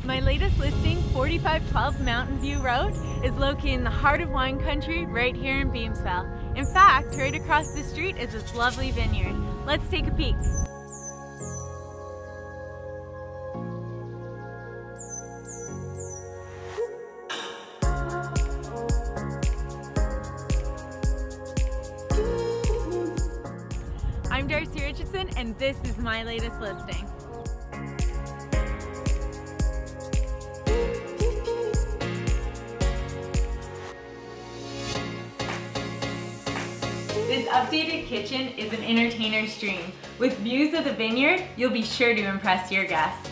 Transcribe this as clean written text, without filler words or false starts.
My latest listing, 4512 Mountainview Road, is located in the heart of wine country right here in Beamsville. In fact, right across the street is this lovely vineyard. Let's take a peek. I'm Darcy Richardson, and this is my latest listing. This updated kitchen is an entertainer's dream. With views of the vineyard, you'll be sure to impress your guests.